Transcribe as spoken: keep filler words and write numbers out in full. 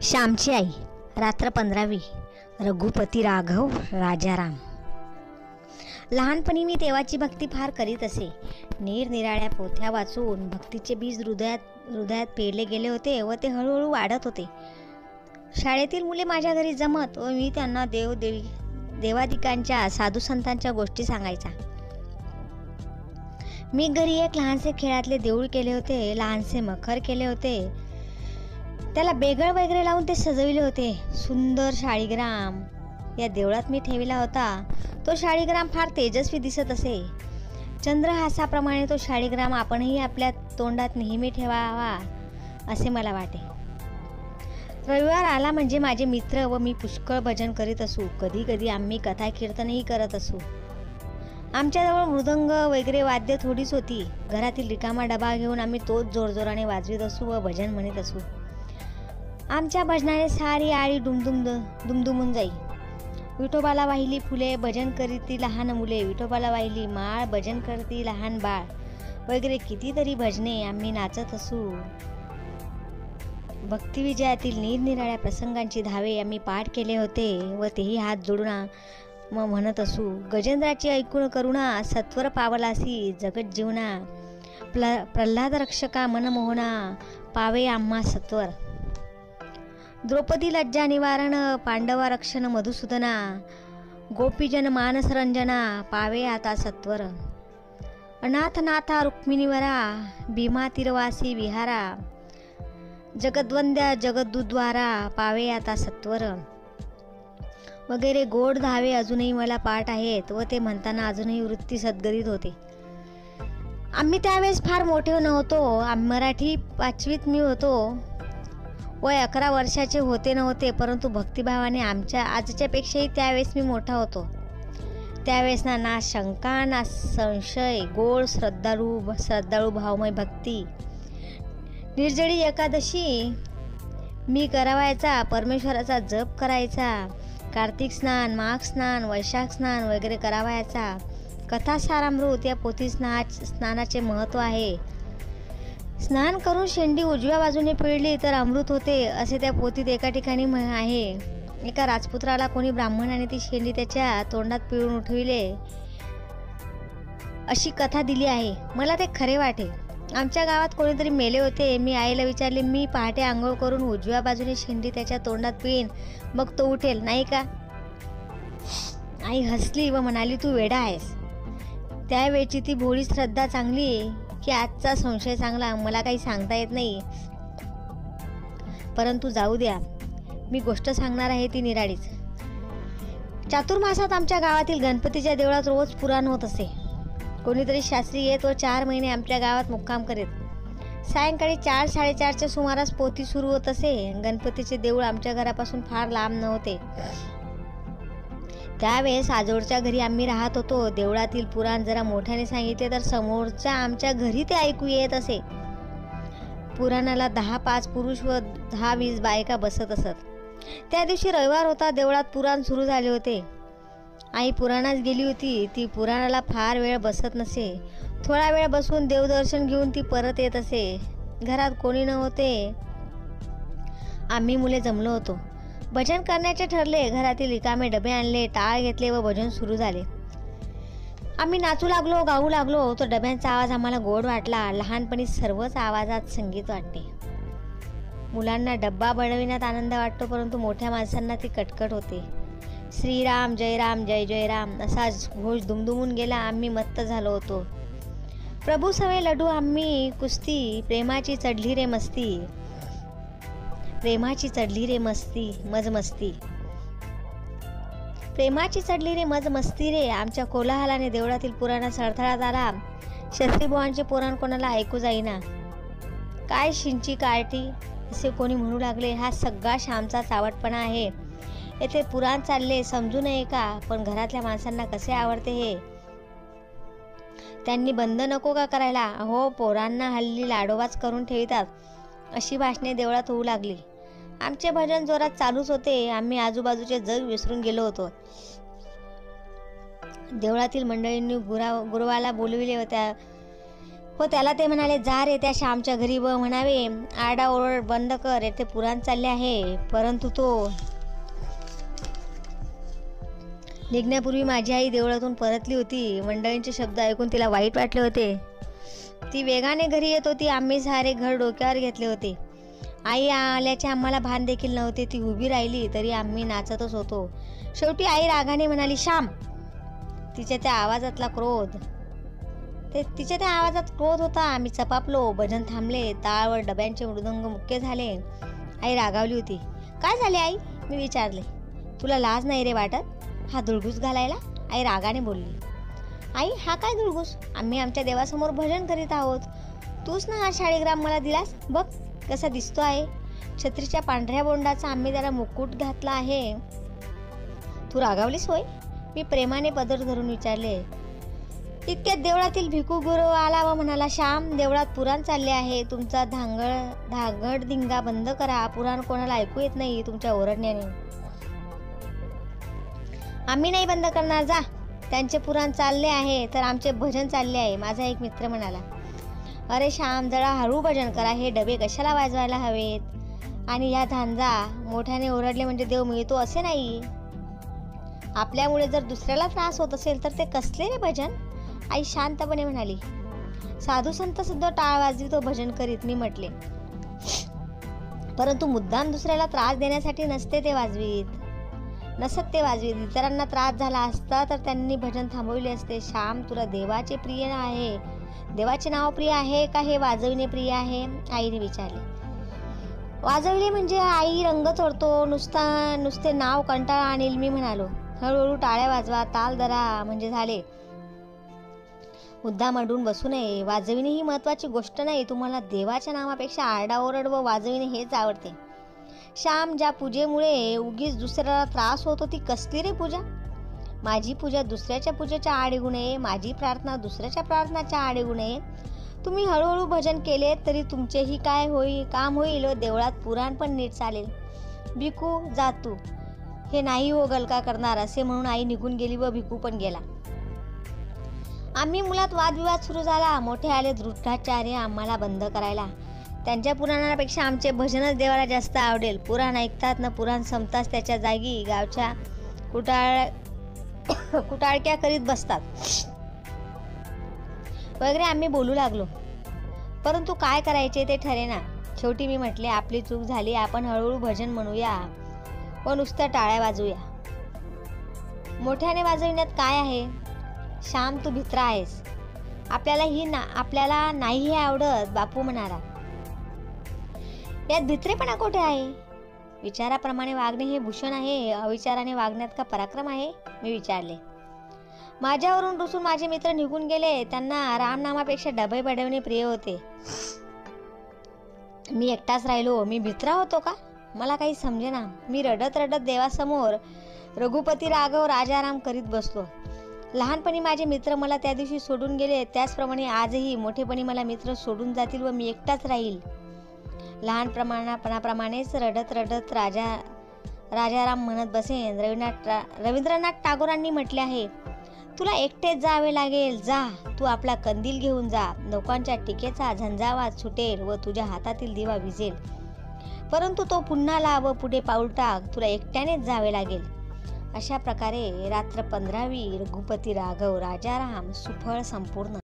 श्यामची आई रात्र पंधरावी रघुपती राघव राजाराम. लहानपणी मी देवाची भक्ती फार करीत असे. निरनिराळ्या पोथ्या वाचून भक्तीचे बीज हृदयात हृदयात पेरले गेले होते व ते हळूहळू वाढत होते. शाळेतील मुले माझ्या घरी जमत व मी त्यांना देव देवी देवादिकांच्या साधू संतांच्या गोष्टी सांगायचा. मी घरी एक लहानसे खेळातले देऊळ केले होते, लहानसे मखर केले होते, त्याला बेगळ वगैरे लावून ते सजविले होते. सुंदर शाळीग्राम या देवळात मी ठेवला होता. तो शाळीग्राम फार तेजस्वी दिसत असे. चंद्रहासाप्रमाणे तो शाळीग्राम आपणही आपल्या तोंडात नेहमी ठेवावा असे मला वाटे. रविवार आला म्हणजे माझे मित्र व मी पुष्कळ भजन करीत असू. कधी कधी आम्ही कथा कीर्तनही करत असू. आमच्याजवळ मृदंग वगैरे वाद्य थोडीच होती. घरातील रिकामा डबा घेऊन आम्ही तोच जोरजोराने वाजवीत असू व भजन म्हणत असू. आमच्या भजनाने सारी आळी दुमदुम दुमदुमून जाई. विठोबाला वाहिली फुले भजन करीती लहान मुले, विठोबाला वाहिली माळ भजन करती लहान बाळ वगैरे कितीतरी भजने आम्ही नाचत असू. भक्तिविजयातील निरनिराळ्या प्रसंगांची धावे आम्ही पाठ केले होते व तेही हात जोडून मग म्हणत असू. गजेंद्राची ऐकून करुणा सत्वर पावलासी जगत जीवना, प्ल प्रल्हाद रक्षका मनमोहना पावे आम्हा सत्वर. द्रौपदी लज्जा निवारण पांडवा रक्षण मधुसूदना, गोपीजन मानसरंजना पावे आता सत्वर. अनाथनाथा रुक्मिणीवरा भीमा तीरवासी विहारा, जगद्वंद्या जगद्दुद्वारा पावे आता सत्वर वगैरे गोड धावे अजूनही मला पाठ आहेत व ते म्हणताना अजूनही वृत्ती सद्गरीत होते. आम्ही त्यावेळेस फार मोठे नव्हतो. मराठी पाचवीत मी होतो. वय अकरा वर्षाचे होते नव्हते, परंतु भक्तिभावाने आमच्या आजच्यापेक्षाही त्यावेळेस मी मोठा होतो. त्यावेळेस ना ना शंका ना संशय, गोड श्रद्धाळू श्रद्धाळू भावमय भक्ती. निर्जळी एकादशी मी करावायचा, परमेश्वराचा जप करायचा, कार्तिक स्नान, माघ स्नान, वैशाख स्नान वगैरे करावायचा. कथा सारामृत या पोथी स्ना स्नानाचे महत्त्व आहे. स्नान करून शेंडी उजव्या बाजूने पिळली तर अमृत होते असे त्या पोथीत एका ठिकाणी आहे. एका राजपुत्राला कोणी ब्राह्मणाने ती शेंडी त्याच्या तोंडात पिळून उठविले अशी कथा दिली आहे. मला ते खरे वाटे. आमच्या गावात कोणीतरी मेले होते. मी आईला विचारले, मी पहाटे आंघोळ करून उजव्या बाजूने शेंडी त्याच्या तोंडात पिळीन, मग तो उठेल नाही का? आई हसली व म्हणाली, तू वेडा आहेस. त्यावेळची ती भोळी श्रद्धा चांगली की आजचा संशय चांगला मला काही सांगता येत नाही. परंतु जाऊ द्या, मी गोष्ट सांगणार आहे ती निराळीच. चातुर्मासात आमच्या गावातील गणपतीच्या देवळात रोज पुराण होत असे. कोणीतरी शास्त्री येत व चार महिने आमच्या गावात मुक्काम करीत. सायंकाळी चार साडेचारच्या सुमारास पोथी सुरू होत असे. गणपतीचे देऊळ आमच्या घरापासून फार लांब नव्हते. त्यावेळेस आजोळच्या घरी आम्ही राहत होतो. देवळातील पुराण जरा मोठ्याने सांगितले तर समोरच्या आमच्या घरी ते ऐकू येत असे. पुराणाला दहा पाच पुरुष व दहा वीस बायका बसत असत. त्या दिवशी रविवार होता. देवळात पुराण सुरू झाले होते. आई पुराणात गेली होती. ती पुराणाला फार वेळ बसत नसे. थोडा वेळ बसून देवदर्शन घेऊन ती परत येत असे. घरात कोणी नव्हते. आम्ही मुले जमलो होतो. भजन करण्याचे ठरले. घरातील रिकामे डबे आणले, टाळ घेतले व भजन सुरू झाले. आम्ही नाचू लागलो, गाऊ लागलो. तो डब्यांचा आवाज आम्हाला गोड वाटला. लहानपणी सर्वच आवाजात संगीत वाटते. मुलांना डब्बा बनविण्यात आनंद वाटतो, परंतु मोठ्या माणसांना ती कटकट होते. श्रीराम जय राम जय जय राम असा घोष दुमदुमून गेला. आम्ही मत्त झालो होतो. प्रभू सवे लढू आम्ही कुस्ती, प्रेमाची चढली रे मस्ती, प्रेमाची चढली रे मस्ती मज मस्ती, प्रेमाची चढली रे मज मस्ती रे. आमच्या कोलाहलाने देवळातील पुराणात सळथळात आला. शास्त्रीबुवांचे पुराण कोणाला ऐकू जाईना. काय शिंची कार्टी असे कोणी म्हणू लागले. हा सगळा श्यामचा चावटपणा आहे. येथे पुराण चालले समजू नये का? पण घरातल्या माणसांना कसे आवडते हे. त्यांनी बंद नको का करायला? अहो, पोरांना हल्ली लाडोबाच करून ठेवतात अशी भाषणे देवळात होऊ लागली. आमचे भजन जोरात चालूच होते. आम्ही आजूबाजूचे जग विसरून गेलो होतो. देवळातील मंडळींनी गुरा गुरुवाला बोलविले होत्या व त्याला ते म्हणाले, जा रे त्या श्यामच्या घरी व म्हणावे, आरडाओरड बंद कर, येथे पुराण चालले आहे. परंतु तो निघण्यापूर्वी माझी आई देवळातून परतली होती. मंडळींचे शब्द ऐकून तिला वाईट वाटले होते. ती वेगाने घरी येत होती. आम्ही सारे घर डोक्यावर घेतले होते. आई आल्याचे आम्हाला भान देखील नव्हते. ती उभी राहिली तरी आम्ही नाचतच होतो. शेवटी आई रागाने म्हणाली, श्याम. तिच्या त्या आवाजातला क्रोध ते तिच्या त्या आवाजात क्रोध होता. आम्ही चपापलो. भजन थांबले. टाळ व डब्यांचे मृदंग मुक्के झाले. आई रागावली होती. काय झाले आई? मी विचारले. तुला लाज नाही रे वाटत हा दुळगूस घालायला? आई रागाने बोलली. आई, हा काय दुळगूस? आम्ही आमच्या देवासमोर भजन करीत आहोत. तूच ना हा शाळीग्राम मला दिलास. बघ कसा दिसतो आहे. छत्रीच्या पांढऱ्या बोंडाचा आम्ही त्याला मुकुट घातला आहे. तू रागावलीस होय? मी प्रेमाने पदर धरून विचारले. इतक्यात देवळातील भिकू गुरु आला व म्हणाला, श्याम, देवळात पुराण चालले आहे. तुमचा धांगड धांगड धिंगा बंद करा. पुराण कोणाला ऐकू येत नाही तुमच्या ओरडण्याने. आम्ही नाही बंद करणार. जा. त्यांचे पुराण चालले आहे तर आमचे भजन चालले आहे. माझा एक मित्र म्हणाला, अरे श्याम, जरा हळू भजन करा. हे डबे कशाला वाजवायला हवेत? आणि या झांजा मोठ्याने ओरडले म्हणजे देव मिळतो असे नाही. आपल्यामुळे जर दुसऱ्याला त्रास होत असेल तर ते कसले रे भजन? आई शांतपणे म्हणाली. साधू संत सुद्धा टाळ वाजवीत व भजन करीत. मी म्हटले, परंतु मुद्दाम दुसऱ्याला त्रास देण्यासाठी नसते ते वाजवीत नसत ते वाजवीत इतरांना त्रास झाला असता तर त्यांनी भजन थांबवले असते. श्याम, तुला देवाचे प्रिय आहे देवाचे नाव प्रिय आहे का हे वाजविणे प्रिय आहे? आईने विचारले. वाजविले म्हणजे आई रंग चढतो. नुसता नुसते नाव कंटाळा आणील. मी म्हणालो, हळूहळू टाळ्या वाजवा, ताल धरा म्हणजे झाले. मुद्दाम अडून बसू नये. वाजविणे ही महत्वाची गोष्ट नाही. तुम्हाला देवाच्या नावापेक्षा आरडाओरड व वाजविणे हेच आवडते. श्याम, ज्या पूजेमुळे उगीच दुसऱ्याला त्रास होतो ती कसली रे पूजा? माझी पूजा दुसऱ्याच्या पूजेच्या आड येऊ नये. माझी प्रार्थना दुसऱ्याच्या प्रार्थनाच्या आड येऊ नये. तुम्ही हळूहळू भजन केले तरी तुमचेही काय होईल काम होईल व देवळात पुराण पण नीट चालेल. भिकू, जा तू. हे नाही हो गलका करणार असे म्हणून आई निघून गेली व भिकू पण गेला. आम्ही मुलात वादविवाद सुरू झाला. मोठे आले धृष्टाचार्य आम्हाला बंद करायला. त्यांच्या पुराणापेक्षा आमचे भजनच देवाला जास्त आवडेल. पुराण ऐकतात ना पुराण संपताच त्याच्या जागी गावच्या कुटाळ कुटाळक्या करीत बसतात वगैरे आम्ही बोलू लागलो. परंतु काय करायचे ते ठरेना. शेवटी मी म्हटले, आपली चूक झाली. आपण हळूहळू भजन म्हणूया व नुसत्या टाळ्या वाजवूया. मोठ्याने वाजविण्यात काय आहे? श्याम, तू भित्रा आहेस. आपल्याला ही ना आपल्याला नाही हे आवडत. बापू म्हणाला, यात भित्रेपणा कोठे आहे? विचाराप्रमाणे वागणे हे भूषण आहे. अविचाराने वागण्यात का पराक्रम आहे? मी विचारले. माझ्यावरून रुसून माझे मित्र निघून गेले. त्यांना रामनामापेक्षा डबे बडवणे प्रिय होते. मी एकटाच राहिलो. मी भित्रा होतो का? मला काही समजेना. मी रडत रडत देवासमोर रघुपती राघव राजाराम करीत बसलो. लहानपणी माझे मित्र मला त्या दिवशी सोडून गेले. त्याचप्रमाणे आजही मोठेपणी मला मित्र सोडून जातील व मी एकटाच राहील. लहानपणाप्रमाणेच रडत रडत राजा राजाराम म्हणत बसेन. रवींद्रनाथ रवींद्रनाथ टागोरांनी म्हटले आहे, तुला एकटेच जावे लागेल. जा, तू आपला कंदील घेऊन जा. लोकांच्या टीकेचा झंझावात सुटेल व तुझ्या हातातील दिवा विझेल. परंतु तो पुन्हा लाव व पुढे पाऊल टाक. तुला एकट्यानेच जावे लागेल. अशा प्रकारे रात्र पंधरावी रघुपती राघव राजाराम सुफळ संपूर्ण.